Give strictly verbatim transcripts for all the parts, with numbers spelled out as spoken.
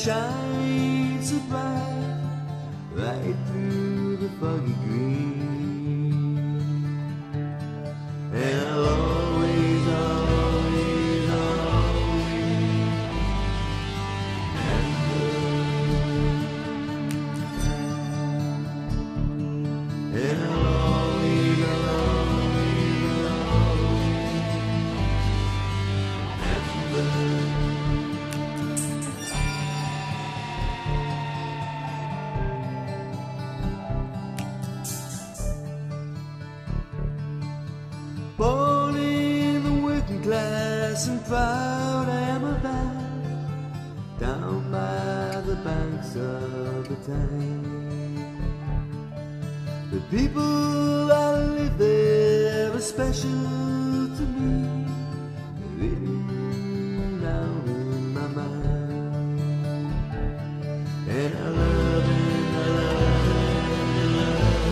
shine so bright, right through the foggy green. And I'll always, always, always remember. And I'll always, always, always remember. Born in the working class and proud am of that, down by the banks of the Tyne. The people that live there are special to me, written down in my mind. And I love and I love and I love.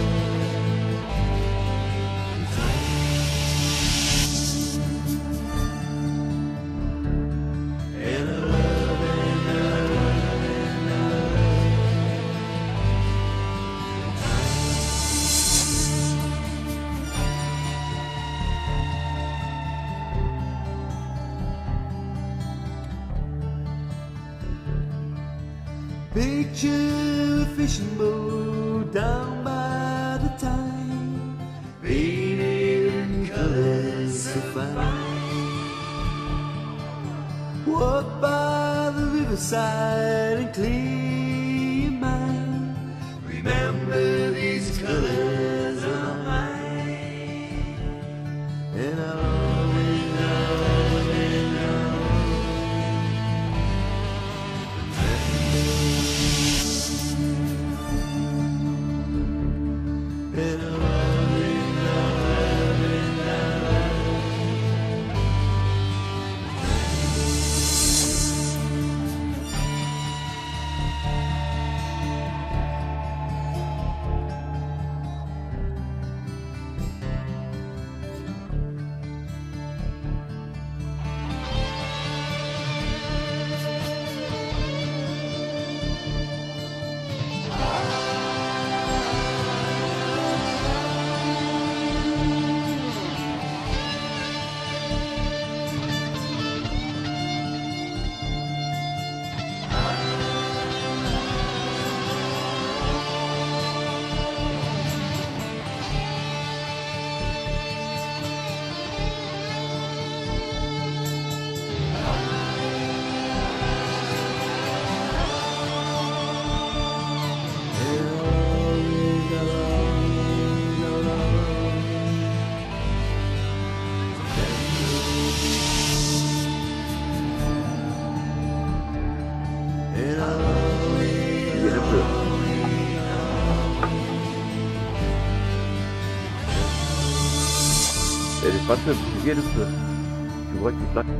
Picture a fishing boat down by the Tyne, painted in colors so fine. Walk by the riverside and clear your mind. Remember these colors are mine. And I'll always know and know. And I'll always know and know. Elle est pas très brillée, le feu. Tu vois qu'il plaque.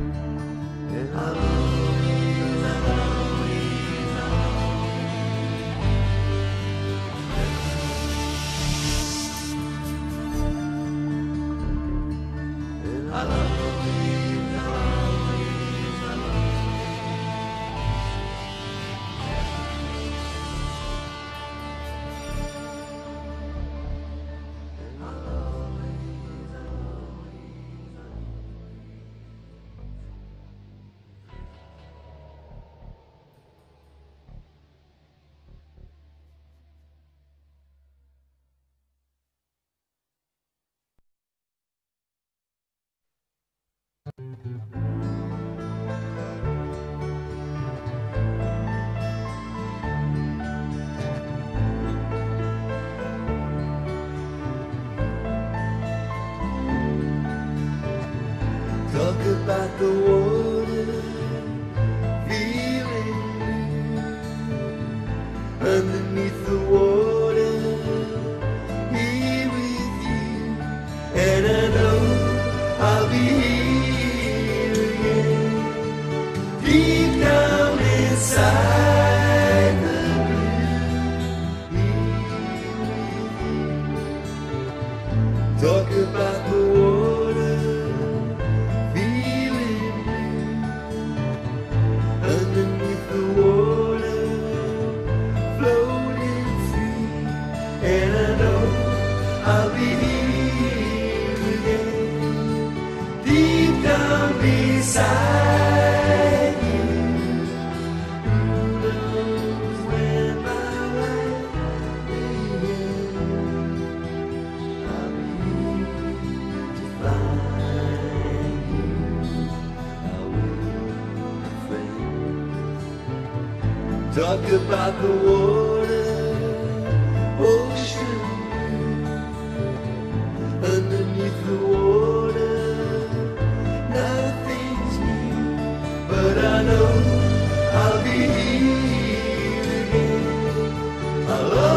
Talk about the water, feeling new. Underneath the water, here with you. And I know I'll be here talk about the water, ocean, underneath the water, nothing's new, but I know I'll be here again. I'll